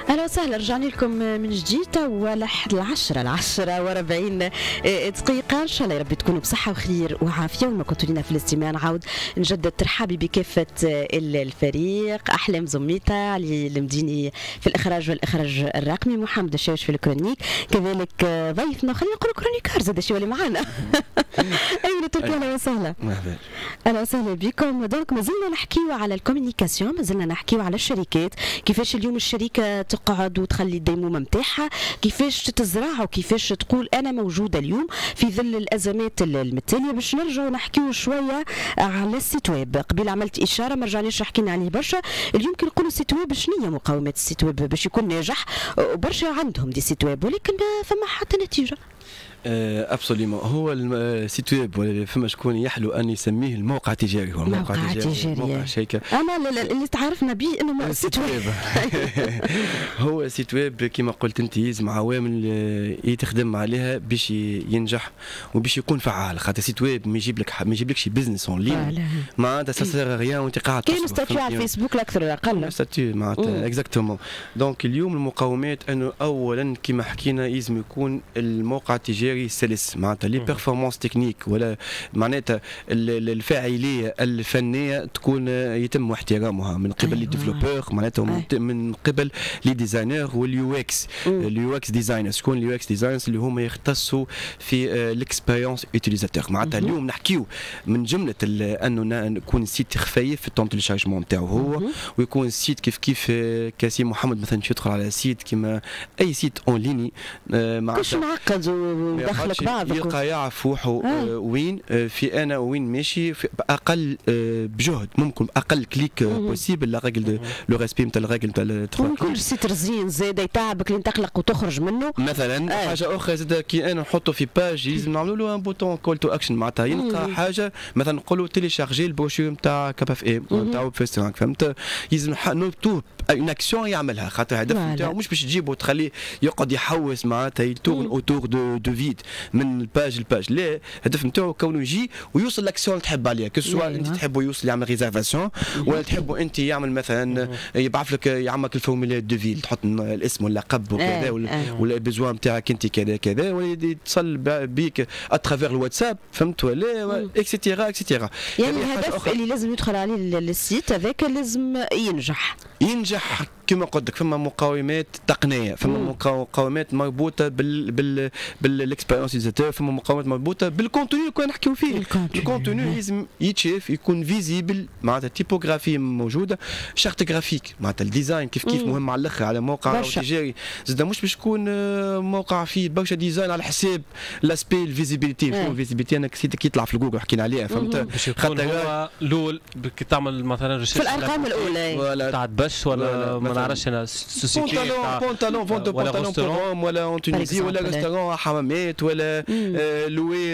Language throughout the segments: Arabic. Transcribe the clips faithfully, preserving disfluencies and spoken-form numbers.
اهلا وسهلا، رجعنا لكم من جديد ولحد العشرة العشرة وأربعين دقيقة. ان شاء الله يا ربي تكونوا بصحة وخير وعافية. وما كنتوا لنا في الاستماع نعاود نجدد ترحابي بكافة الفريق. احلام زميتة علي المديني في الاخراج والاخراج الرقمي، محمد الشاوش في الكرونيك، كذلك ضيفنا خلينا نقولوا كرونيكار زاد شي اللي معنا ايمن تركي. اهلا وسهلا. اهلا وسهلا بكم. دونك مازلنا نحكيو على الكوميونيكاسيون، مازلنا نحكيو على الشركات، كيفاش اليوم الشركه تقعد وتخلي الديمومه نتاعها، كيفاش تزرع وكيفاش تقول انا موجوده اليوم في ظل الازمات المتاليه. باش نرجعوا نحكيو شويه على السيت ويب. قبل عملت اشاره ما رجعناش حكينا عليه برشا. اليوم كي نقولوا السيت ويب شنو هي مقومات السيت ويب باش يكون ناجح؟ برشا عندهم دي سيت ويب ولكن فما حتى نتيجه. ابسوليمون. هو السيت ويب ولا فما شكون يحلو ان يسميه الموقع التجاري. هو الموقع التجاري موقع شيكه. انا اللي تعرفنا به انه سيت ويب هو سيت ويب كما قلت انت يلزم عوامل يتخدم عليها باش ينجح وباش يكون فعال. خاطر سيت ويب ما يجيب لك ما يجيبلكش بيزنس اون لين معناتها ساسير ريان وانت قاعد كاين ستاتيو على الفيسبوك الاكثر ولا اقل ستاتيو معناتها اكزاكتومون. دونك اليوم المقومات انه اولا كما حكينا يلزم يكون الموقع التجاري سلس معناتها لي بيرفورمانس تكنيك ولا معناتها الفاعليه الفنيه تكون يتم احترامها من قبل لي ديفلوبور معناتها من قبل لي ديزاينر واليو اكس اليو اكس ديزاينر. شكون اليو اكس ديزاينرز اللي هما يختصوا في الاكسبيريونس يوتيليزاتور. معناتها اليوم نحكيو من جمله انه نكون سيت خفيف في التون تيليشارجمون نتاعو هو ويكون سيت كيف كيف كاسي محمد مثلا يدخل على سيت كيما اي سيت اون ليني معناتها مش معقد ودخلك بعضك يلقى يعرف روحه آه. وين في انا وين ماشي في باقل بجهد ممكن اقل كليك بوسيبل لا راجل لو ريسبي نتاع الراجل نتاع ممكن كل سيت رزين زاد يتعبك لين تقلق وتخرج منه مثلا. آه. حاجه اخرى زاد كي انا نحطه في باج لازم نعملوا له ان بوتون كول تو اكشن معناتها يلقى حاجه مثلا نقولوا تيليشارجي البروشور نتاع كاب اف ام نتاع ويب فيسترانك فهمت. لازم نكتب اون اكسيون يعملها خاطر الهدف نتاعو مش باش تجيبه وتخليه يقعد يحوس معناتها يتورن اوتور دو دو فيد من الباج للباج. لا الهدف نتاعو كونه يجي ويوصل لاكسيون اللي تحب عليها كسوا انت تحبوا يوصل يعمل ريزرفاسيون ولا تحبوا انت يعمل مثلا يبعث لك يعمل الفورمولير دو فيل تحط الاسم واللقب وكذا ولا البزوان نتاعك انت كذا كذا ولا يتصل بيك اترافير الواتساب فهمت ولا اكسيتيرا اكسيتيرا. يعني الهدف اللي لازم يدخل عليه السيت هذاك لازم ينجح ينجح كما قلت لك. فما مقاومات تقنيه فما مقاومات مربوطه بال بال بالاكسبيريونس يوزاتور فما مقاومات مربوطه بالكونتوني اللي كنا نحكيو فيه. الكونتوني لازم يتشاف يكون فيزيبل معناتها تيبوغرافي موجوده شارت جرافيك معناتها الديزاين كيف كيف مهم على الاخر على موقع تجاري زاد مش باش تكون موقع فيه برشا ديزاين على حساب لاسبي الفيزيبيليتي. شنو الفيزيبيليتي انا كسيتك يطلع في جوجل حكينا عليها فهمت باش يكون هو الاول كي تعمل مثلا في الارقام الاولى تاع بش ولا ما نعرفش انا سوسيتي بونتالون بونتالون فونت بونتالون بروم ولا اون تونيزي ولا ريستورون حمامات ولا لوي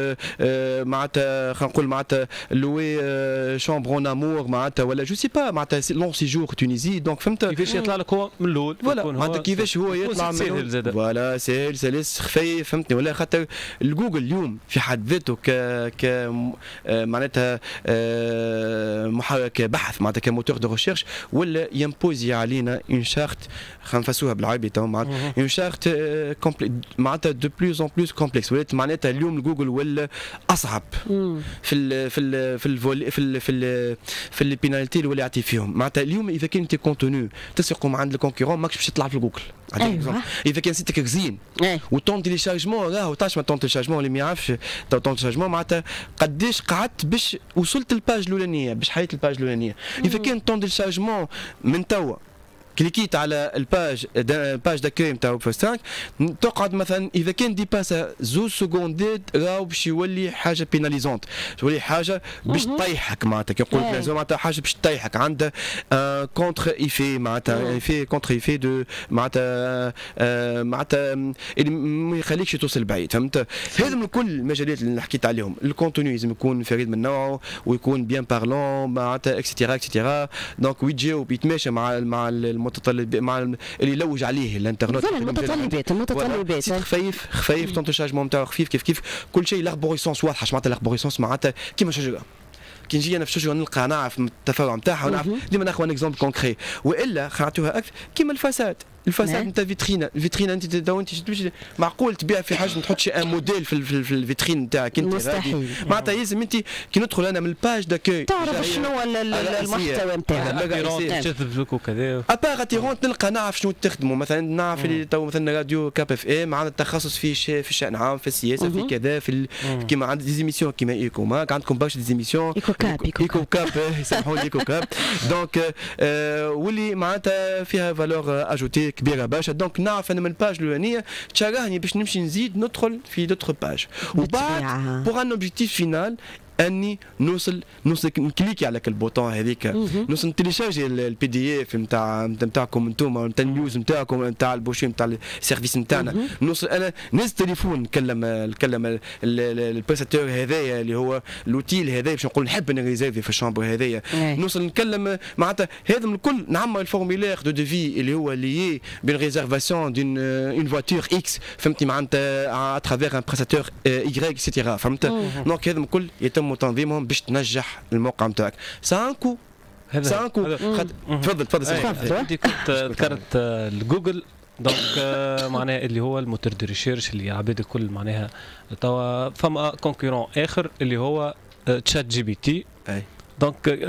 معناتها خلينا نقول معناتها لوي شامبر اون امور معناتها ولا جو سي با معناتها لون سيجور تونيزي. دونك فهمت كيفاش يطلع لك هو من الاول فوالا معناتها كيفاش هو يطلع من فوالا سهل سلس خفيف فهمتني. ولا خاطر الجوجل اليوم في حد ذاته ك ك معناتها كبحث معناتها كموتور دو ريشيرش ولا يمبوزي علينا اون شارت خلينا نفسوها بالعربي تو معناتها اون شارت معناتها دو بلوز اون بلوس كومبلكس ولات معناتها اليوم جوجل ولا اصعب في ال في ال في الفول في ال في ال في البينالتي اللي ولا يعطي فيهم. معناتها اليوم اذا كان انت كونتوني تسرقوا من عند الكونكورون ماكش باش تطلع في جوجل. أيوة. اذا كان سيتك غزين وطون تيليشارجمون راهو تعرف ما طون تيليشارجمون اللي ما يعرفش طون تيليشارجمون معناتها قداش قعدت باش وصلت الباج الاولانيه باش حيت الباج الاولانيه. اذا كان طون تيليشارجمون من توا كليكيت على الباج الباج داكوي نتاع ويب فاسترانك تقعد مثلا اذا كان ديباسا زوج سكوندات راهو باش يولي حاجه بيناليزونت تولي حاجه باش تطيحك معناتها كي نقول لازم معناتها حاجه باش تطيحك عندها كونتر ايفي معناتها ايفي كونتر ايفي دو معناتها معناتها اللي ما يخليكش توصل بعيد فهمت. هذا من كل المجالات اللي حكيت عليهم. الكونتوني لازم يكون فريد من نوعه ويكون بيان بارلون معناتها اكسيتيرا اكسيتيرا. دونك ويتجاوب يتماشى مع مع المتطلب مع اللي يلوج عليه الانترنت المتطلبات المتطلبات خفيف خفيف طون تشارجمون نتاعو خفيف كيف كيف كل شيء لاربوريسونس واضحه معناتها لاربوريسونس معناتها كيما شجره كي نجي انا في الشجره نلقى نعرف التفاعل نتاعها ونعرف ديما ناخذ ان اكزومبل كونكري والا خاطوها اكثر كيما الفساد الفاساد نتاع فيترينا، الفيترينا انت تو انت معقول تبيع في حاجه ما تحطش ان موديل في, في, في الفيترين نتاعك انت مستحيل. معناتها لازم انت كي ندخل انا من الباج داكوي تعرف شنو المحتوى نتاعك تجذب لك وكذا ابار اتيرونت نلقى نعرف شنو تخدموا مثلا نعرف اللي تو مثلا راديو كاب اف ام عندنا تخصص في في الشان العام في السياسه في كذا في كيما عندنا ديزيميسيون كيما ايكو ماك عندكم برشا ديزيميسيون ايكو كاب ايكو كاب يسمحوا لي ايكو كاب دونك واللي معناتها فيها فالور اجوتي كبيره برشا دونك نعرف انا من الباج الاولانيه تشرهني باش نمشي نزيد ندخل في دوتر باج وبعد بوغ ان اوبجيكتيف فينال اني نوصل نوصل نكليكي على البوطون هذيك نوصل نتيليشارجي البي دي اف نتاع نتاعكم انتم نتاع النيوز نتاعكم نتاع البوشي نتاع السيرفيس نتاعنا نوصل انا نهز التليفون نكلم نكلم البريستاتور هذايا اللي هو لوتيل هذايا باش نقول نحب نريزيرفي في الشامبر هذايا نوصل نكلم معناتها هذا من الكل نعمل الفورميلير دو ديفي اللي هو ليي بين ريزيرفاسيون دون اون فواتور اكس فهمتي معناتها اترافير ان بريستاتور اي اكسيتيرا فهمت دونك هذا من الكل يتم تنظيمهم باش تنجح الموقع نتاعك سانكو سانكو تفضل تفضل انت كنت ذكرت الجوجل دونك معناها اللي هو الموتور دو ريشيرش اللي عباد الكل معناها توا فما كونكورون اخر اللي هو تشات جي بي تي دونك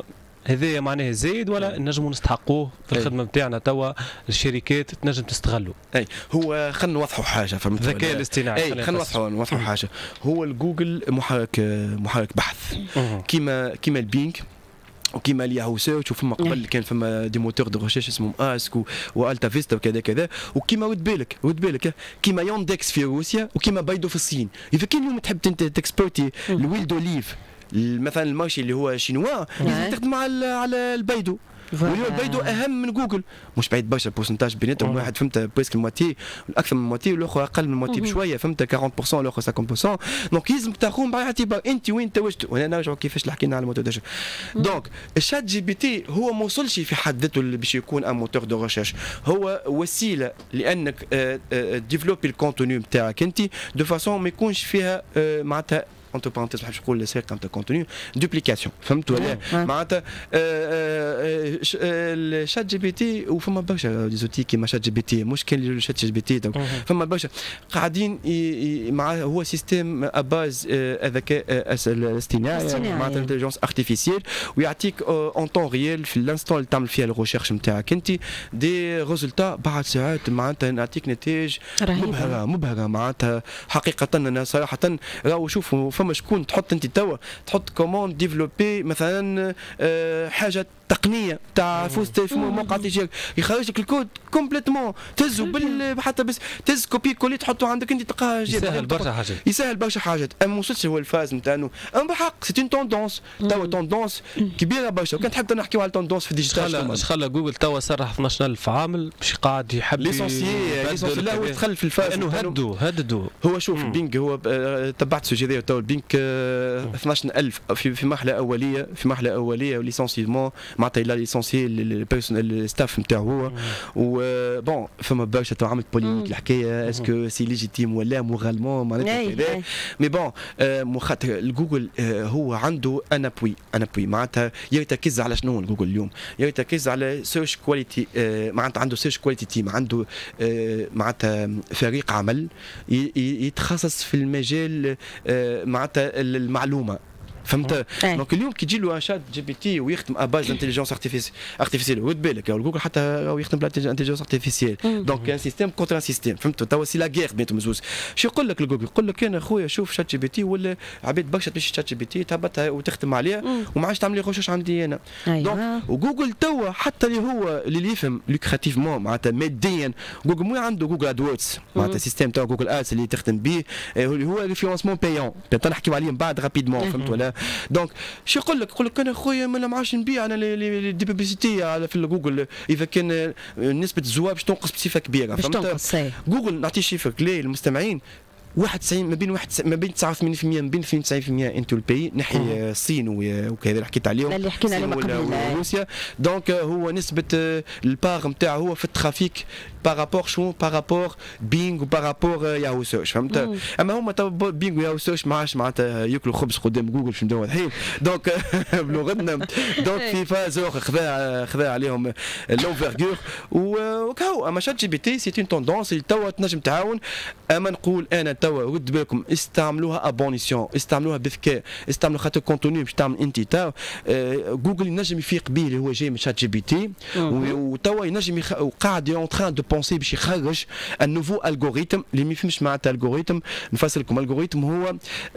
هذايا معناها زايد ولا نجموا نستحقوه في الخدمه نتاعنا توا الشركات تنجم تستغلوا؟ اي هو خلينا نوضحوا حاجه فهمت الذكاء الاصطناعي اي خلينا نوضحوا نوضحوا حاجه هو الجوجل محرك محرك بحث كيما كيما البينج وكيما الياهو سيرش وفما قبل كان فما دي موتور دو ريشيرش اسمهم اسك والتا فيستا وكذا كذا وكيما ود بالك ود بالك كيما يوندكس في روسيا وكيما بايدو في الصين اذا كان اليوم تحب انت تكسبورتي الويل دوليف مثلا المارشي اللي هو شينوا لازم تخدم على على البيدو واليوم البيدو اهم من جوجل مش بعيد برشا البورسنتاج بيناتهم واحد فهمت بريسك المواتي اكثر من المواتي والاخر اقل من المواتي بشويه فهمت أربعين بالمئة الاخر خمسين بالمئة دونك لازم تاخذهم بعين الاعتبار انت وين توجت وانا نرجعوا كيفاش اللي حكينا على الموتور دو دونك الشات جي بي تي هو ما وصلش في حد ذاته اللي باش يكون ان موتور دو ريشيرش هو وسيله لانك ديفلوبي الكونتوني نتاعك انت دو فاسون ما يكونش فيها معناتها entre parenthèses بحب نقول سرقه نتاع كونتوني دوبليكاسيون فهمت ولا معناتها الشات جي بي تي وفما برشا ديزوتي كيما شات جي بي تي مش كان الشات جي بي تي فما برشا قاعدين مع هو سيستيم اباز الذكاء الاصطناعي معناتها الانتليجنس ارتيفيسيال ويعطيك اون طون ريال في الانستون اللي تعمل فيها الريشيرش نتاعك انت دي ريزولتا بعد ساعات معناتها نعطيك نتائج مبهره مبهره معناتها حقيقه انا صراحه راهو شوفوا فما شكون تحط انت توا تحط كوموند ديفلوبي مثلا حاجه تقنيه تاع فوز تليفون موقع تيجي يخرج لك الكود كومبليتمون تهزو بال حتى بس تهز كوبي كولي تحطه عندك انت تلقاه يسهل برشا حاجات يسهل برشا حاجات اما ما وصلش هو الفاز نتاعو اما بحق سي اون توندونس توا توندونس كبيره برشا وكان حتى نحكيو على توندونس في الديجيتال اش خلى جوجل توا صرح اثناش ألف عامل باش قاعد يحب ليسونسيي ليسونسيي لا هو دخل في الفاز انه هدوا هددوا هو شوف البينج هو تبعت السوجي هذا توا البينج اثناش ألف في في مرحله اوليه في مرحله اوليه وليسونسيمون معناتها لا ليسونسي البيرسونال ستاف نتاعو هو و بون فما برشا تو عملت بوليميك الحكايه اسكو سي ليجيتيم ولا مورالمون معناتها كذا مي بون خاطر الجوجل هو عنده ان ابوي ان ابوي معناتها يرتكز على شنو الجوجل اليوم يرتكز على سيرش كواليتي معناتها عنده سيرش كواليتي تيم عنده معناتها فريق عمل يتخصص في المجال معناتها المعلومه فهمت دونك اليوم كي تجي له ان شات جي بي تي ويخدم اباز انتليجنس ارتيفيسيال ود بالك جوجل حتى راهو يخدم بالانتليجنس ارتيفيسيال دونك ان سيستيم كونتر ان سيستيم فهمت توا سي لا غير بيناتهم زوز شو يقول لك الجوجل يقول لك انا خويا شوف شات جي بي تي ولا عباد برشا تمشي شات جي بي تي تهبطها وتخدم عليها وما عادش تعمل ريشيرش عندي انا دونك وجوجل توا حتى اللي هو اللي يفهم لوكراتيفمون معناتها ماديا جوجل مو عنده جوجل ادوردز معناتها سيستيم تاع جوجل ادز اللي تخدم به اللي هو ريفيرونسمون بايون نحكيو عليه من بعد رابيدمون فهمت ولا دونك شو يقول لك؟ يقول لك انا خويا ما معاش نبيع انا دي بيبليسيتي على في جوجل اذا كان نسبه الزوار باش تنقص بصفه كبيره فهمت؟ جوجل نعطي شيفر كلي للمستمعين واحد وتسعين ما بين واحد ما بين تسعة وثمانين بالمئة ما بين اثنين وتسعين بالمئة انتو البي نحي الصين وكذا اللي حكيت عليهم اللي حكينا عليهم قبل روسيا. دونك هو نسبه الباغ نتاعو هو في الترافيك بارابور شو بارابور بينغ وبارابور ياهو سيرش فهمت. اما هما تو بينغ وياهو سيرش ما عادش معناتها ياكلوا خبز قدام جوجل باش نديروا الحين. دونك بلغتنا دونك في فاز اخر خذا خذا عليهم لوفيرغور وكهو. اما شات جي بي تي سي اون توندونس اللي توا تنجم تعاون. اما نقول انا توا رد بالكم استعملوها ابونيسيون استعملوها بذكاء استعملوا خاطر كونتوني باش تعمل انت تاو جوجل ينجم يفيق به اللي هو جاي من شات جي بي تي وتوا ينجم يخ... وقاعد اون تران دو بونسي باش يخرج النوفو الجوريتم اللي ما يفهمش معناتها الجوريتم. نفسر لكم الجوريتم هو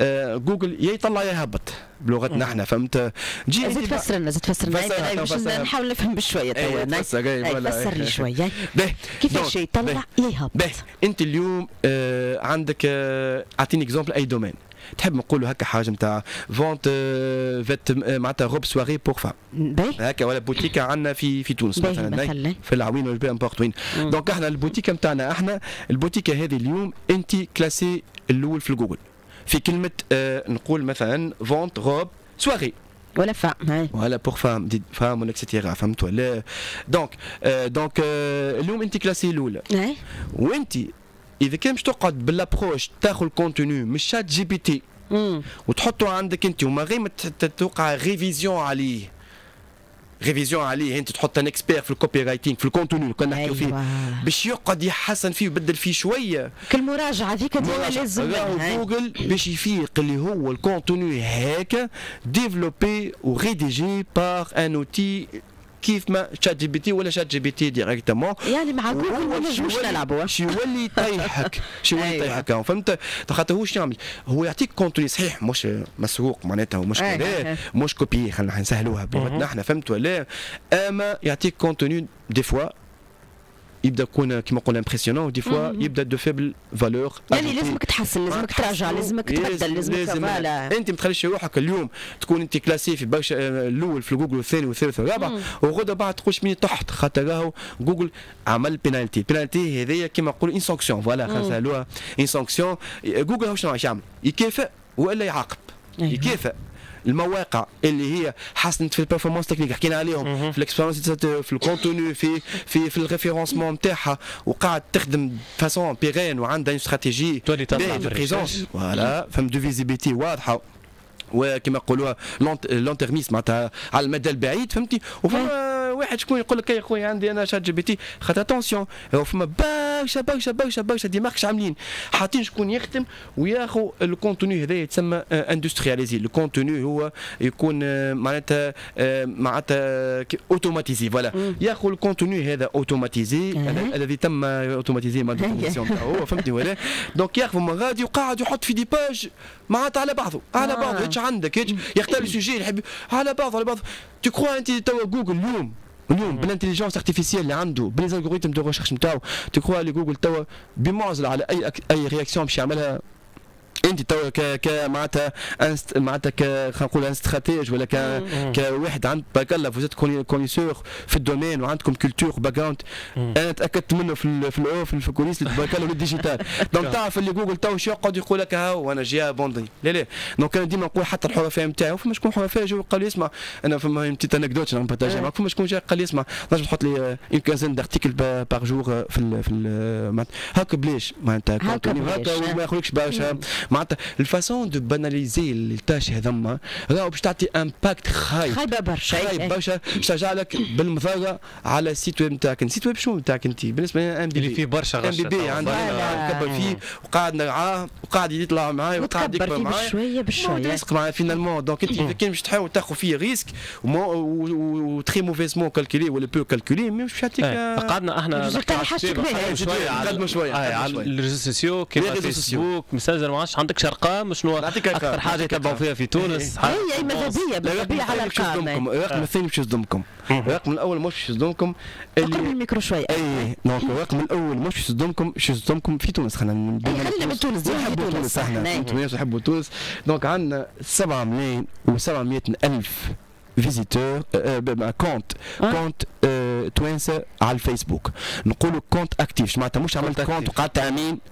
جوجل يا يطلع يا يهبط بلغتنا احنا فهمت. جي زيد تفسر لنا زيد تفسر لنا باش نحاول نفهم بشويه توا فسر لي شويه كيفاش يطلع يا يهبط. انت اليوم آه عندك آه اعطيني اكزومبل اي دومين تحب نقولوا هكا حاجه نتاع فونت فيت معناتها روب سواري بور فام هكا ولا بوتيكه عندنا في في تونس مثلا في العوين ولا امبورت وين. دونك احنا البوتيكه نتاعنا احنا البوتيكه هذه اليوم انت كلاسي الاول في الجوجل في كلمه آه نقول مثلا فونت روب سواري ولا فام ولا بور فام دي فام ولا اكسيتيرا فهمت ولا. دونك آه دونك آه اليوم انت كلاسي الاولى وانت اذا كان باش تقعد بالابروش تاخذ الكونتوني من شات جي بي تي وتحطه عندك انت وما غير توقع ريفيزيون عليه ريفيزيون عليه انت تحط ان اكسبير في الكوبي رايتينغ في الكونتوني اللي كنا نحكيو فيه باش يقعد يحسن فيه ويبدل فيه شويه كالمراجعه هذيك ديما لازم جوجل باش يفيق اللي هو الكونتوني هكا ديفلوبي وريديجي بار ان اوتي كيف ما شات جي بي تي ولا شات جي بي تي ديريكتومون يعني مع جوجل ما نجموش نلعبوا شو يولي يطيحك شو يولي يطيحك فهمت. خاطر هو شنو يعمل هو يعطيك كونتوني صحيح مش مسروق معناتها مش كذا مش كوبي خلينا نسهلوها بلغتنا احنا فهمت ولا. اما يعطيك كونتوني دي فوا يبدا يكون كيما نقول امبرسيونون ودي فوا يبدا دو فيبل فالور يعني لازمك تحسن لازمك تراجع لازمك تبدل لازمك فوالا. انت ما تخليش روحك اليوم تكون انت كلاسي في برشا الاول في جوجل والثاني والثالث والرابع وغدا بعد تخش مني تحت خاطر راهو جوجل عمل بينالتي بينالتي هذيا كيما نقول ان سانكسيون فوالا خلينا نسالوها ان سانكسيون. جوجل هو شنو يعمل يكافئ ولا يعاقب يكافئ المواقع اللي هي حسنت في البرفورمانس تكنيك حكينا عليهم في الاكسبيرونس في الكونتوني في في في الريفيرونسمون نتاعها وقاعد تخدم فاسون بيغين وعندها استراتيجي تولي تطلع دو بريزونس فوالا فهم دو فيزيبيتي واضحه وكما يقولوها لون تيرميس معناتها على المدى البعيد فهمتي. وفما واحد شكون يقول لك يا خويا عندي انا شات جي بي تي خاطر اتونسيون فما برشا برشا برشا برشا دي ماركش عاملين حاطين شكون يخدم وياخذ الكونتوني هذا يتسمى اندسترياليزي. الكونتوني هو يكون معناتها معناتها اوتوماتيزي فوالا ياخذ الكونتوني هذا اوتوماتيزي الذي تم اوتوماتيزي مع الديفينيسيون تاعو فهمتني ولا. دونك ياخذ من غادي وقاعد يحط في دي باج معناتها على بعضه على بعضه هيك عندك هيك يختار السوجي يحب على بعضه على بعضه. تو كخوا انت توا جوجل اليوم اليوم بالانتليجنس ارتيفيسيال اللي عنده بالالغوريثم دو ريشيرش نتاعو تكخوا اللي جوجل توا بمعزل على اي أك... اي رياكسيون باش يعملها انت توا ك ك معناتها معناتها ك خلينا نقول ان استراتيج ولا ك كواحد عند باك الله فوزيت كونيسور في الدومين وعندكم كولتور باك جراوند انا تاكدت منه في في الاوف في الكوليس باك الله والديجيتال. دونك تعرف اللي جوجل توا شو يقعد يقول لك ها وانا جاي بوندي لا لا. دونك انا ديما نقول حتى الحرفيه نتاعي وفما شكون حرفيه جو قال لي اسمع انا فما بتيت انكدوت انا بارتاجي معك فما شكون جاي قال لي اسمع نجم تحط لي اون كازين دارتيكل بار جور في ال في ال هاك بلاش معناتها هكا وما ياخذلكش برشا معناتها الفاسون دو باناليزي التاش هذما راهو باش تعطي امباكت خايب خايبه برشا خايب برشا باش ترجع لك بالمضره على السيت ويب نتاعك. السيت ويب شنو نتاعك انت بالنسبه لي ام بي بي اللي فيه برشا غش ام بي بي عندنا كبر فيه وقاعد نرعاه وقاعد يطلع معايا وقاعد يكبر معايا بشويه بشويه ريسك معايا فينالمون. دونك انت اذا كان باش تحاول تاخذ فيه ريسك وتري موفيزمون كالكولي ولا بو كالكولي مش يعطيك قعدنا احنا شويه قدموا شويه على الريزو سوسيو كيما فيسبوك ميسنجر ما عادش عندك ارقام شنو اكثر حاجه يتبعوا فيها في تونس هي ماذا بيا ماذا بيا على الارقام. الرقم الثاني باش يصدمكم الرقم الاول مش باش يصدمكم اللي قرب الميكرو شويه اي دونك الرقم الاول مش باش يصدمكم باش يصدمكم في تونس خلينا خلينا من تونس نحبوا تونس احنا انتم تحبوا تونس. دونك عندنا سبعة ملايين وسبعمائة ألف فيزيتور كونت كونت توانسه على الفيسبوك. نقولوا كونت اكتيف معناتها مش عملت كونت وقعدت عامين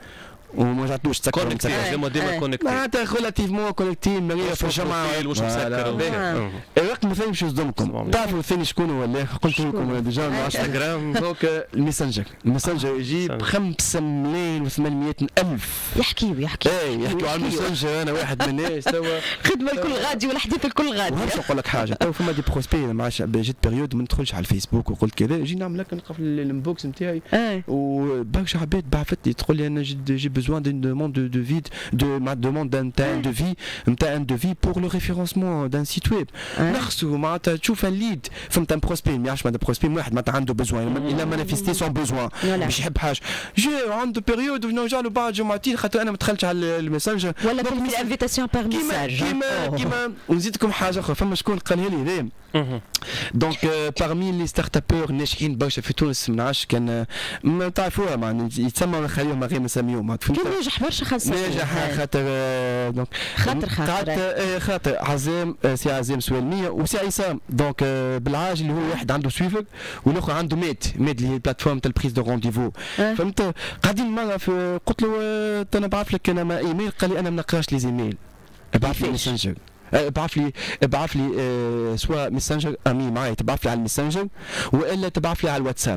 وما جاتوش تسكر كونكتي ديما ديما كونكتي معناتها ريلاتيفمون كونكتي مليء في الجمعه مش مسكر الرقم الثاني باش نصدمكم تعرفوا الثاني شكون هو اللي قلت لكم ديجا انستغرام دونك الميسنجر الميسنجر يجيب خمسة ملايين وثمانمائة ألف يحكيوا يحكيوا اي يحكيوا على الميسنجر انا واحد من الناس توا خدمه الكل غادي والحديث الكل غادي باش نقول لك حاجه تو فما دي بروسبي مع جيت بيريود ما ندخلش على الفيسبوك وقلت كذا نجي نعمل لك نلقى في الانبوكس نتاعي وبرشا عباد بعثت لي تقول لي انا جي بيزوان دون دوموند دو فيد دو ما دوموند دان تاع دو في نتاع ان دو في بور لو ريفيرونسمون دان سيت ويب نخصو معناتها تشوف ان ليد فهمت ان بروسبي ما يعرفش معناتها بروسبي واحد معناتها عنده بيزوان الا مانيفيستي سون بيزوان باش يحب حاجه جي عنده بيريود ونرجع له بعد جمعتين خاطر انا ما دخلتش على الميسنجر ولا تلمي الانفيتاسيون باغ ميساج كيما كيما ونزيدكم حاجه اخرى فما شكون قالها لي هذايا دونك بارمي لي ستارت ابور ناجحين برشا في تونس ما نعرفش كان ما تعرفوها معناها يتسمى خليهم غير نسميهم كان ناجح برشا خاصة ناجح خاطر دونك خاطر خاطر خاطر عزام سي عزام سوالمية وسي عصام دونك بالعاج اللي هو واحد عنده سويفر والاخر عنده ميت ميت اللي هي البلاتفورم تاع البريز دو رونديفو فهمت قاعدين مره في قلت له انا بعث لك انا ما ايميل قال لي انا ما نقراش لي زيميل ابعث لي ميسنجر ابعث لي ابعث لي اه سواء ميسنجر امي معايا تبعث لي على الميسنجر والا تبعث لي على الواتساب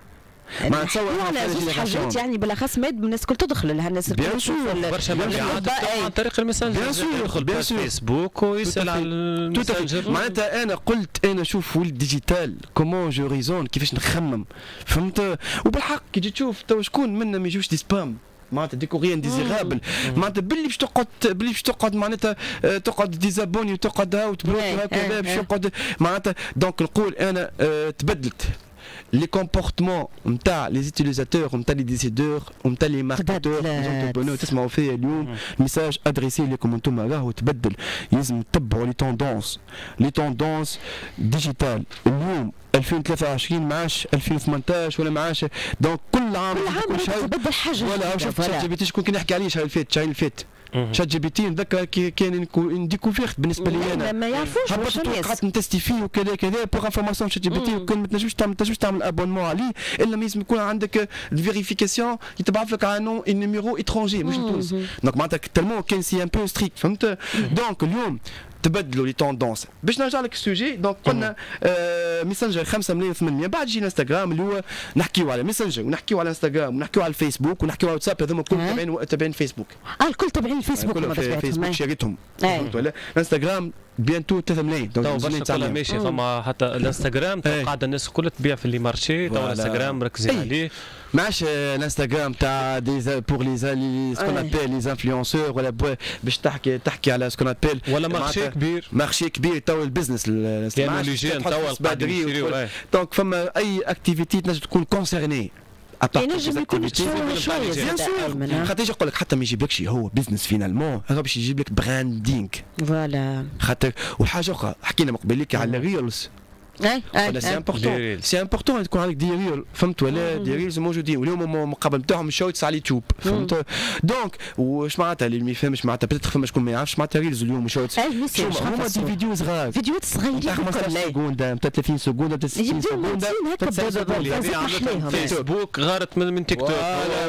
ما نتصور على زوج حاجات يعني بالاخص ما الناس الكل تدخل لها الناس بيان سور برشا مبيعات عن طريق الميسنجر بيان سور يدخل بيان سور فيسبوك ويسال على الميسنجر معناتها انا قلت انا شوف ولد ديجيتال كومون جو ريزون كيفاش نخمم فهمت وبالحق كي تجي تشوف تو شكون منا ما يجوش دي سبام معناتها ديكوري انديزيرابل معناتها باللي باش تقعد باللي باش تقعد معناتها تقعد ديزابوني وتقعد هاو تبلوك هكذا باش يقعد معناتها دونك نقول انا تبدلت les comportements نتاع les utilisateurs نتاع les décideurs نتاع les marketeurs تبنوا تسمعوا فيا اليوم ميساج ادريسي لكم انتم راهو تبدل لازم تتبعوا لي توندونس لي توندونس ديجيتال اليوم ألفين وثلاثة وعشرين معاش ألفين وثمانية ولا معاش دونك كل عام كل عام تبدل حاجه ولا شفت شات جي بي تي شكون كي نحكي عليه الشهر اللي فات الشهر اللي فات شات جي بي تي نتذكر كان ان ديكوفيرت بالنسبه لي انا ما يعرفوش واش الناس قعدت نتستي فيه وكذا كذا بوغ انفورماسيون شات جي بي تي وكان ما تنجمش تعمل تنجمش تعمل ابونمون عليه الا ما لازم يكون عندك فيريفيكاسيون يتبعث لك على نون ان نيميرو اترونجي مش تونس دونك معناتها تالمون كان سي ان بو ستريك فهمت دونك اليوم تبدلوا لي توندونس باش نرجع لك السوجي دونك قلنا آه ميسنجر خمسة ملايين وثمانمائة بعد يجي انستغرام اللي هو نحكيو على ميسنجر ونحكيو على انستغرام ونحكيو على الفيسبوك ونحكيو على واتساب هذوما الكل تابعين تابعين فيسبوك اه الكل تابعين الفيسبوك كلهم في فيسبوك شاريتهم فهمت ولا الانستغرام بيانتو ثلاثة ملايين تو برشا كلها ماشي فما حتى الانستغرام قاعده الناس الكل تبيع في اللي مارشي تو الانستغرام مركزين عليه ماش الانستغرام تاع دي بور لي سكون ابيل لي انفلونسور ولا باش تحكي تحكي على سكون ابيل ولا مارشي كبير مارشي كبير تو البزنس يعني ليجين تو البادري دونك فما اي اكتيفيتي تنجم تكون كونسيرني ينجم يكون شويه بيان سور خاطر يجي يقول لك حتى ما يجيبلكش هو بيزنس فينالمون هذا باش يجيب لك براندينغ فوالا خاطر وحاجه اخرى حكينا من قبل لك على الريلز اي اي سي امبورتون سي امبورتون تكون عندك دي ريل فهمت ولا دي ريلز موجودين واليوم المقابل نتاعهم شويتس على اليوتيوب فهمت دونك واش معناتها اللي ما يفهمش معناتها بتاتر فما شكون ما يعرفش معناتها ريلز اليوم شويتس هما دي فيديو صغار فيديوهات صغيرين خمسطاش سكوند نتاع ثلاثين سكوند نتاع ستين سكوند فيسبوك غارت من تيك توك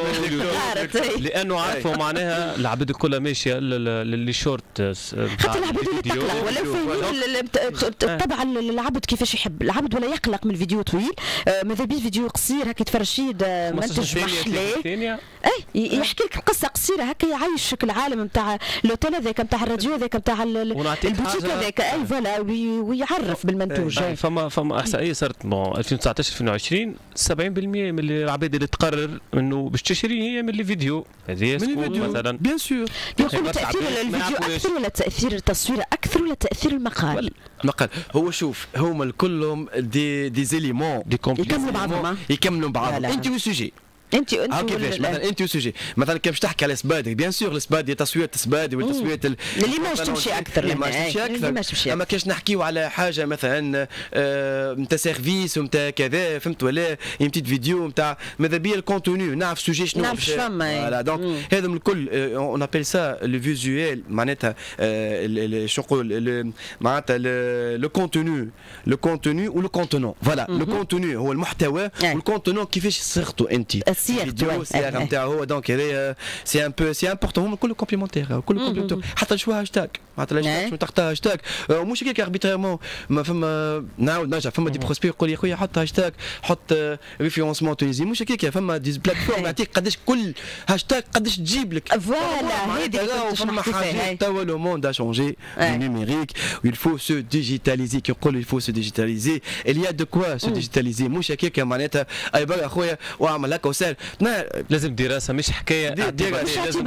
لانه عارفوا معناها العباد كلها ماشيه للي شورت حتى العباد اللي تقلق ولا فاهمين طبعا العبد كيفاش يحب العبد ولا يقلق من الفيديو طويل آه ماذا بيه فيديو قصير هكا يتفرج فيه منتج محلي اي يحكي لك قصه قصيره هكا يعيشك العالم نتاع الاوتيل هذاك نتاع الراديو هذاك نتاع البوتيك هذاك اي فوالا ويعرف بالمنتوج فما فما احصائيه صارت بون ألفين وتسعطاش ألفين وعشرين سبعين بالمئة من العباد اللي تقرر انه باش تشري هي من الفيديو هذه مثلا بيان سور يقولوا تاثير الفيديو اكثر ولا تاثير التصوير اكثر ولا تاثير المقال المقال هو شوف هما كلهم دي دي زيليمون دي يكملوا بعضهم يكملوا بعضهم انت والسوجي انت انت اه كيفاش مثلا انت وسوجي مثلا كي باش تحكي على سبادي بيان سور السبادي تصوير السبادي والتصوير اللي ما تمشي اكثر اللي ما تمشي اكثر اما كاش نحكيو على حاجه مثلا نتاع سيرفيس ونتاع كذا فهمت ولا يمتد فيديو نتاع ماذا بيا الكونتوني نعرف سوجي شنو نعرف فما فوالا دونك هذا من الكل اون ابيل سا لو فيزوال معناتها شو نقول معناتها لو كونتوني لو كونتوني ولو كونتونون فوالا لو كونتوني هو المحتوى والكونتونون كيفاش صيغته انت فيديو سي ار نتاعو هو دونك هذايا سي ان بو سي امبورتون هما كل كومبليمونتير كل كومبليمونتير حتى شو هاشتاج معناتها لاش تختار هاشتاج مش هكاك اربيتريمون ما فما نعاود نرجع فما دي بروسبي يقول لي خويا حط هاشتاج حط ريفيرونسمون تونيزي مش هكاك فما دي بلاتفورم يعطيك قداش كل هاشتاج قداش تجيب لك فوالا هذه فما حاجات توا لو موند ا شونجي نيميريك ويل فو سو ديجيتاليزي كي يقول il faut se digitaliser il y a de quoi se digitaliser مش هكاك معناتها اي برا خويا واعمل هكا وسال لازم دراسه مش حكايه لازم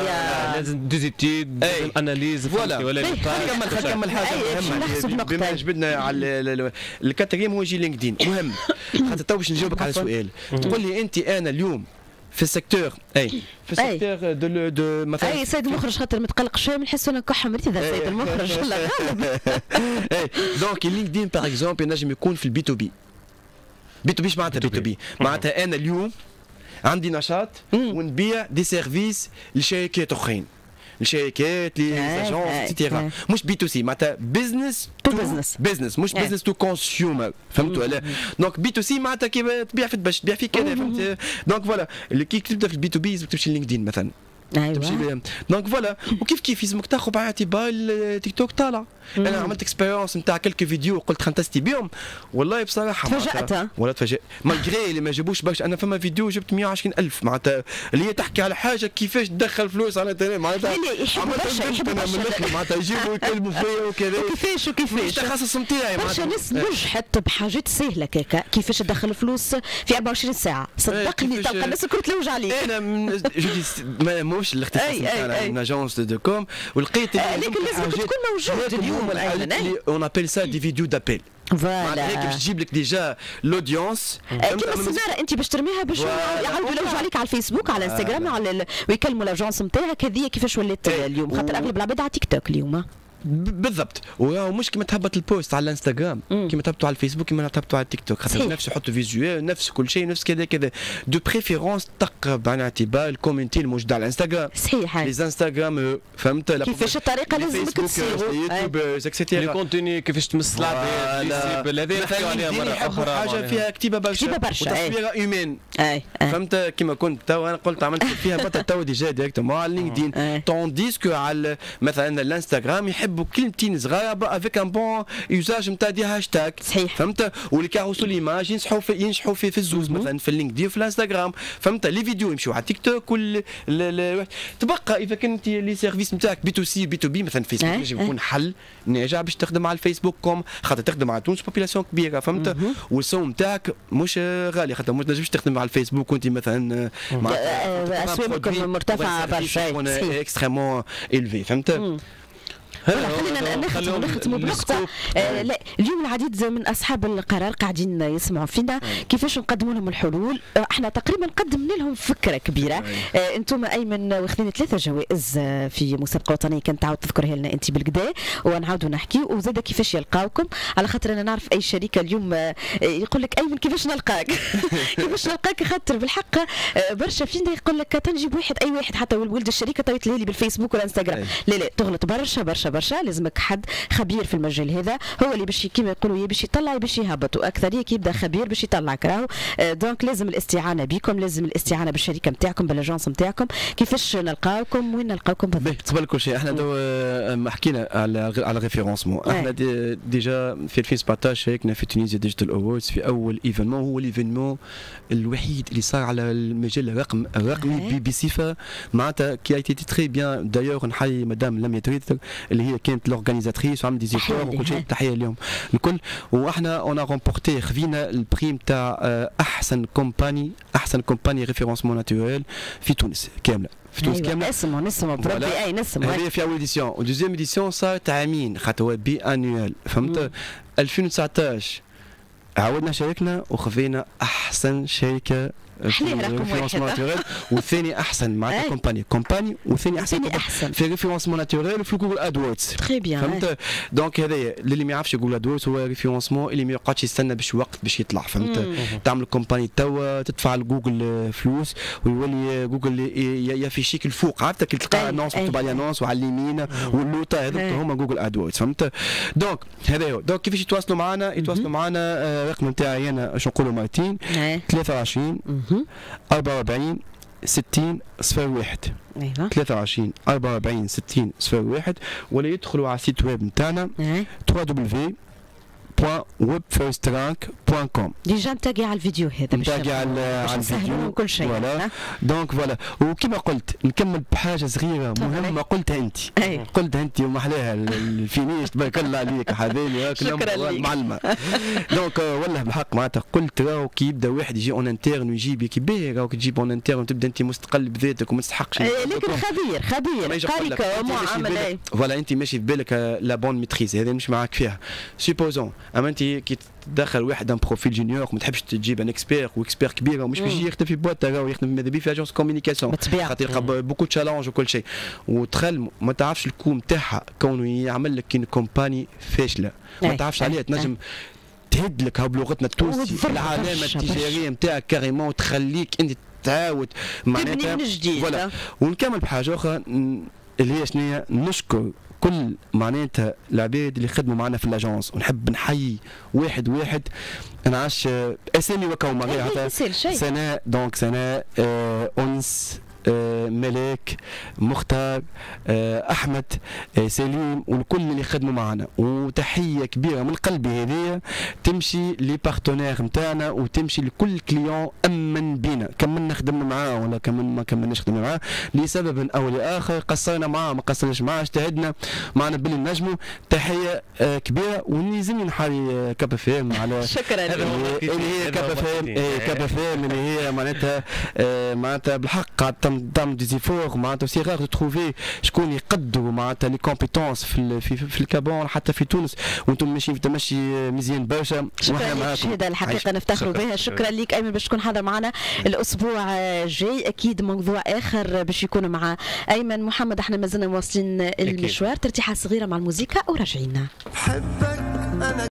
لازم ديزيتيد لازم اناليز ولا نكمل نكمل حاجه مهمه بما جبدنا على الكاتريم هو يجي لينكدين مهم خاطر تو باش نجاوبك على سؤال تقول لي انت انا اليوم في السيكتور اي في السيكتور دو دو مثلا اي سيد المخرج خاطر متقلق شويه نحسوا انا كحه مريضه سيد المخرج لا غالب اي دونك اللينكدين باغ اكزومبل ينجم يكون في البي تو بي بي تو بي اش معناتها بي تو بي معناتها انا اليوم عندي نشاط ونبيع دي سيرفيس لشركات اخرين الشركات لي زاجونس ايتترا مش بي تو سي معناتها بزنس تو بزنس بزنس مش بزنس تو كونسيومر فهمتوا ولا دونك بي تو سي معناتها كي تبيع في باش تبيع في كذا فهمت دونك فوالا اللي كي تبدا في البي تو بي تمشي لينكدين مثلا ايوه دونك فوالا وكيف كيف يلزمك تاخذ باعتبار التيك توك طالع انا عملت اكسبيريونس نتاع كلك فيديو قلت خلينا نتستي بهم والله بصراحه تفاجات ولا تفاجئ مالغري اللي ما جابوش برشا انا فما فيديو جبت مية وعشرين ألف معناتها اللي هي تحكي على حاجه كيفاش تدخل فلوس على الانترنت معناتها يحبوا برشا يحبوا برشا معناتها يجيبوا يكلموا فيا وكذا كيفاش وكيفاش التخصص نتاعي برشا ناس نجحت بحاجات سهله كيكا كيفاش تدخل فلوس في أربعة وعشرين ساعه صدقني تلقى الناس الكل تلوج عليك انا جودي ماهوش الاختصاص نتاعنا من اجونس دو كوم ولقيت لكن لازم تكون موجود اليوم on appelle ça des vidéos d'appel. فوالا هيك باش تجيب لك ديجا لودونس كيما السناره انت باش ترميها باش يعاودوا يلوجوا عليك على الفيسبوك على الانستغرام على ويكلموا لاجونس نتاعك هذه كيفاش ولات اليوم خاطر اغلب العباد على تيك توك اليوم بالضبط ومش كيما تهبط البوست على الانستغرام كيما تهبطوا على الفيسبوك كيما تهبطوا على التيك توك خاطر نفس يحطوا فيزيوال نفس كل شيء نفس كذا كذا دو بريفيرونس تقرب عن اعتبار الكومنتي الموجود على الانستغرام صحيح لي انستغرام فهمت كيفاش الطريقه لازمك تصيروا يوتيوبرز اكسيتيرا لي كونتوني كيفاش تمس العباد هذه نحكيو عليها مره اخرى حاجه فيها كتيبه برشا كتيبه برشا وتصويره ايمان فهمت كيما كنت تو انا قلت عملت فيها بطل تو ديجا ديريكتومون على لينكدين طونديس كو على مثلا الانستغرام يحبوا كلمتين صغيره افيك ان بون يوزاج نتاع دي هاشتاج صحيح فهمت واللي كارسوا ليماج ينجحوا في ينجحوا في, في الزوز مثلا في اللينكدين في الانستغرام فهمت لي فيديو يمشوا على تيك توك وال تبقى اذا كنت لي سيرفيس نتاعك بي تو سي بي تو بي مثلا فيسبوك يجب يكون حل ناجح باش تخدم على الفيسبوك كوم خاطر تخدم على تونس بوبيلاسيون كبيره فهمت والسوم نتاعك مش غالي خاطر ما تنجمش تخدم على الفيسبوك وانت مثلا مع اسواقكم مرتفعه برشا اكستريمون الفي فهمت خلينا نختموا نختموا بنقطة آه لا اليوم العديد من أصحاب القرار قاعدين يسمعوا فينا كيفاش نقدموا لهم الحلول آه احنا تقريبا قدمنا لهم فكرة كبيرة آه انتم أيمن واخذين ثلاثة جوائز في مسابقة وطنية كنت تعاود تذكرها لنا أنت بالكدا ونعاودوا نحكي وزاد كيفاش يلقاوكم على خاطر أنا نعرف أي شركة اليوم آه يقول لك أيمن كيفاش نلقاك كيفاش نلقاك خاطر بالحق آه برشا فينا يقول لك تنجيب واحد أي واحد حتى ولد الشركة طويت لي بالفيسبوك والانستغرام لا لا تغلط برشا برشا برشا لازمك حد خبير في المجال هذا هو اللي باش كيما يقولوا باش يطلع باش يهبط واكثريه كيبدا خبير باش يطلعك راهو دونك لازم الاستعانه بكم لازم الاستعانه بالشركه نتاعكم بالاجونس نتاعكم كيفاش نلقاوكم وين نلقاوكم بالضبط قبل كل شيء احنا دو حكينا على على ريفيرونسمون احنا دي ديجا في ألفين وسبعطاش شاركنا في تونيزيا ديجيتال اووردز في اول ايفينمون هو الايفينمون الوحيد اللي صار على المجال الرقم الرقمي بصفه معناتها كي ايتي تري بيان دايوغ نحيي مدام لميا تريتر اللي هي كانت لورغانيزاتريس وعمل دي زيفور وكل شيء تحيه اليوم الكل واحنا اون رومبورتي خذينا البريم تاع احسن كومباني احسن كومباني ريفيرونسمون ناتوريل في تونس كامله في تونس أيوة كامله نسمو نسمو بربي اي نسمو هذه في اول ايديسيون ودوزيام ايديسيون صارت عامين خاطر بي انويل فهمت ألفين وتسعطاش عاودنا شاركنا وخذينا احسن شركه حليه رقم واحد والثاني احسن معناتها كومباني كومباني والثاني احسن احسن في ريفيرونسمون ناتوريل وفي جوجل ادوردز تري بيان فهمت دونك هذايا اللي ما يعرفش جوجل ادوردز هو ريفيرونسمون اللي ما يقعدش يستنى باش وقت باش يطلع فهمت تعمل كومباني توا تدفع لجوجل فلوس ويولي جوجل يافيشيك الفوق عرفتك تلقى انونس مكتوب على انونس وعلى اليمين واللوطه هذوك هما جوجل ادوردز فهمت دونك هذا هو دونك كيفاش يتواصلوا معنا يتواصلوا معنا الرقم نتاعي انا باش نقولوا مارتين ثلاثة وعشرين أربعة وأربعين ستين صفر واحد ايوه ثلاثة وعشرين أربعة وأربعين ستين صفر واحد، ولا يدخلوا على السيت ويب نتاعنا دبليو دبليو دبليو بوان ويب فيرست رانك بوان كوم. ديجا نتاقي على الفيديو هذا نتاقي على على الفيديو كل شيء. فوالا دونك فوالا. وكما قلت نكمل بحاجه صغيره مهمه قلتها انت. قلتها انت وما احلاها الفينيش تبارك الله عليك حبيبي. شكرا لك معلمه. دونك والله بالحق معناتها قلت راهو كي يبدا واحد يجي اون انترن ويجيب كي باهي راهو كي تجيب اون انترن وتبدا انت مستقل بذاتك وما تستحقش. لكن خبير خبير قاري معامله. فوالا انت ماشي في بالك لا بون ميتريز هذا مش معاك فيها. سيبوزون اما انت كي تدخل واحد ان بروفيل جونيور ما تحبش تجيب ان اكسبير واكسبير كبير ومش باش يخدم في بوات راهو يخدم ماذا بيه في اجونس كوميونيكاسيون خاطر يلقى بوكو تشالنج وكل شيء، ودخل ما تعرفش الكو نتاعها كونه يعمل لك كين كومباني فاشله ما تعرفش عليها تنجم تهد لك بلغتنا التونسي العلامه التجاريه نتاعك كاريمون وتخليك انت تعاود معناتها من جديد. ونكمل بحاجه اخرى اللي هي شنو، نشكر كل معناتها العباد اللي خدموا معنا في الاجونس، ونحب نحيي واحد واحد. انا عاش اسامي وكاو معناتها سناء دونك سناء آه انس آه ملاك مختار آه احمد آه سليم والكل اللي خدموا معنا، وتحيه كبيره من قلبي هذه تمشي لي بارتنير نتاعنا وتمشي لكل كليون امن بينا، كملنا خدمنا معاه ولا كمل ما كملناش خدمنا معاه لسبب او لاخر، قصرنا معاه ما قصرناش معاه، اجتهدنا معنا باللي نجموا. تحيه آه كبيره ونلزمني نحيي كاب اف ام على شكرا اللي هي كاب اف ام كاب اف ام اللي هي معناتها آه معناتها بالحق قاعد تعمل دي زيفور معناتها سي غير تروفي شكون يقدروا معناتها لي كومبيتونس في في, في الكابون حتى في تونس، وانتم ماشيين في تمشي مزيان برشا. شكرا لك شهاده الحقيقه نفتخروا بها. شكرا لك ايمن باش تكون حاضر معنا الاسبوع الجاي، اكيد موضوع اخر باش يكون مع ايمن محمد. احنا مازلنا مواصلين المشوار، ترتيحه صغيره مع الموسيقى وراجعين.